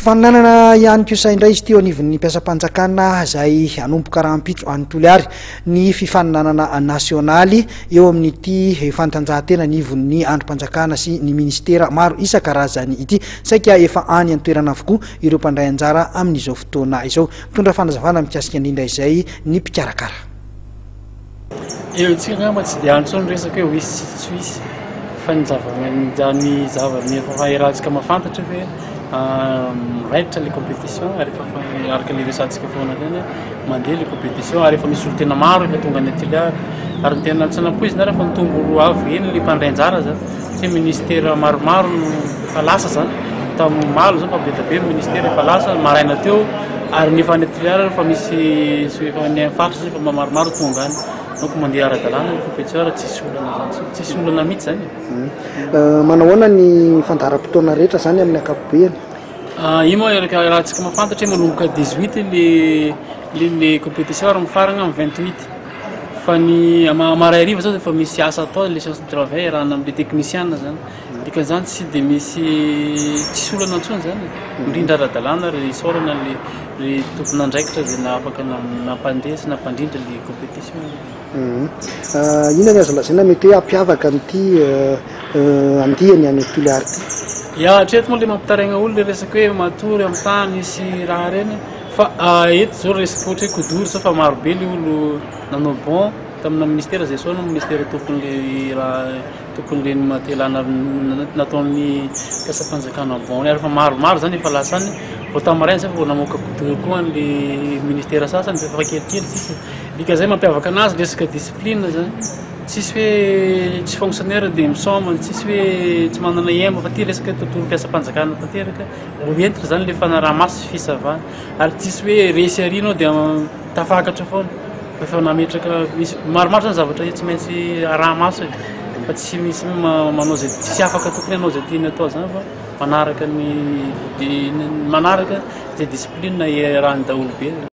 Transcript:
fifaninanana ihany ko saindray izy teo anivon'ny mpiasam-panjakana izay anomboka rahampitso any Toliary ny fifaninanana nasionaly eo amin'ity fantanjahantena anivon'ny androm-panjakana sy ny ministera maro isan-karazany ity saika efa any an-toerana avokoa ireo mpandray anjara amin'izao fotoana izao. Mitondra fanazavana mikasika indrindra izay ny mpikarakara. Tsika ngamba tsy dia antsony resaka hoe hoisy tsy hoisy fa ny zava-mihefa mafantatra hoe raitra le compétition araka le resantsika foana reny mandeha le compétition ary efa misy olo tena maro efa tonga any Toliary ary tena tsy nampoizina refa mitombo avy eny le mpandray anjara zany satria ministera maromaro no efa lasa zany tamin'ny malo zany fa be da be ministera efa lasa maraina teo ary nefa any Toliary fa misy efa ny faritra zany fa maromaro tonga any donc mandeha ara-dalàna ny compétition tsisy olana mihitsy zany. Manahoana ny fandaharam-potoana rehetra zany amin'ny ankapobeny? Io moa raha tsika mafantatra manomboka 18 le compétition ary mifarana amin'ny 28 fa ny maray hariva zao efa misy asa atao le séance de travail raha amin'ny technicien zany dikan'izany tsy dia tsisy olana antsony zany indrindra ara-dalàna ry isaorana le tompon'andraikitra zay na afaka nampandeha sy nampandrindra le compétition. Ina ny azo lazaina mety hoe ampiavaka an'ity andiany any Toliary ty? Hatreto moa le mampitaraigna olo le resaky hoe matory amin'ny tany sy raha reny fa eto zao resaky ohatra hoe kodory zao fa marobe le olo nanao bon tamina ministera zay soana ministera tokon'le matelana nataon'ny mpiasam-panjakana bon ary fa maromaro zany efa lasany vao tamarainy zay vao namoaka kodory koa an'le ministera sasany fa kelikely tsisy dika zay mampiavaka anazy resaka discipline zany tsisy hoe tsy fonctionnaire dia misoma tsisy hoe tsy manana emba fa ty resaka tontolo mpiasam-panjakana tanteraka hoentitra zany le fanaraha-maso sy fisavana ary tsisy hoe resy arianao dia tafakatra foana fa nametraka misy maromaro zany zavatra tsy maintsy araha-maso fa tsy misy manao zay tsisy afaka tokony anao zay tiany atao zany fa manaraka zay discipline rahan'ny daholo be.